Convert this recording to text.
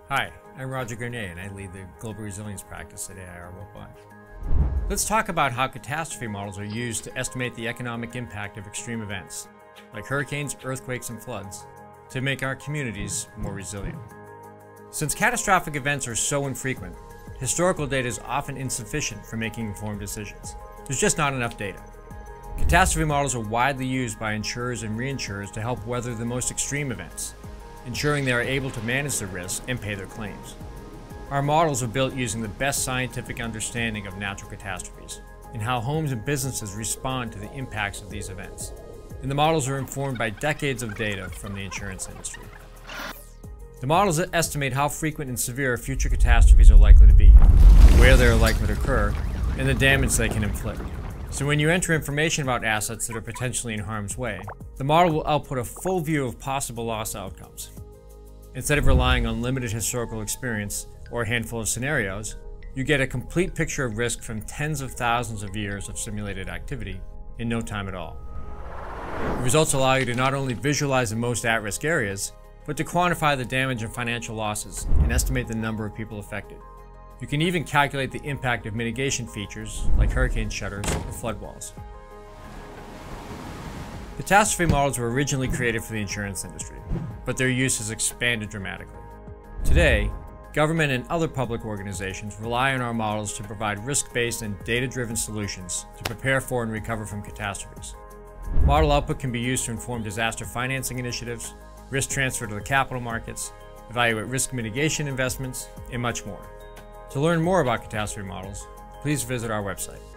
Hi, I'm Roger Garnier and I lead the Global Resilience practice at AIR Worldwide. Let's talk about how catastrophe models are used to estimate the economic impact of extreme events, like hurricanes, earthquakes, and floods, to make our communities more resilient. Since catastrophic events are so infrequent, historical data is often insufficient for making informed decisions. There's just not enough data. Catastrophe models are widely used by insurers and reinsurers to help weather the most extreme events, ensuring they are able to manage the risk and pay their claims. Our models are built using the best scientific understanding of natural catastrophes and how homes and businesses respond to the impacts of these events. And the models are informed by decades of data from the insurance industry. The models estimate how frequent and severe future catastrophes are likely to be, where they are likely to occur, and the damage they can inflict. So when you enter information about assets that are potentially in harm's way, the model will output a full view of possible loss outcomes. Instead of relying on limited historical experience or a handful of scenarios, you get a complete picture of risk from tens of thousands of years of simulated activity in no time at all. The results allow you to not only visualize the most at-risk areas, but to quantify the damage and financial losses and estimate the number of people affected. You can even calculate the impact of mitigation features like hurricane shutters or flood walls. Catastrophe models were originally created for the insurance industry, but their use has expanded dramatically. Today, government and other public organizations rely on our models to provide risk-based and data-driven solutions to prepare for and recover from catastrophes. Model output can be used to inform disaster financing initiatives, risk transfer to the capital markets, evaluate risk mitigation investments, and much more. To learn more about catastrophe models, please visit our website.